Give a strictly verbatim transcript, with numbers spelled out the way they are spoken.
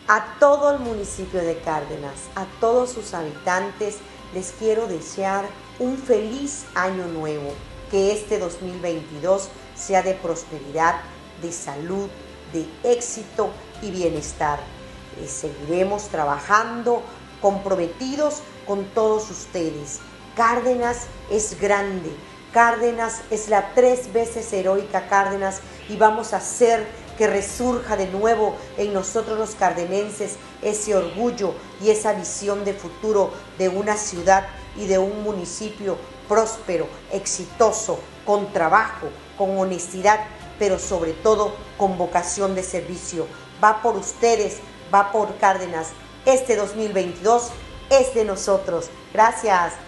A todo el municipio de Cárdenas, a todos sus habitantes, les quiero desear un feliz año nuevo, que este dos mil veintidós sea de prosperidad, de salud, de éxito y bienestar. Eh, seguiremos trabajando comprometidos con todos ustedes. Cárdenas es grande, Cárdenas es la tres veces heroica Cárdenas y vamos a hacer que resurja de nuevo en nosotros los cardenenses ese orgullo y esa visión de futuro de una ciudad y de un municipio próspero, exitoso, con trabajo, con honestidad, pero sobre todo con vocación de servicio. Va por ustedes, va por Cárdenas. Este dos mil veintidós es de nosotros. Gracias.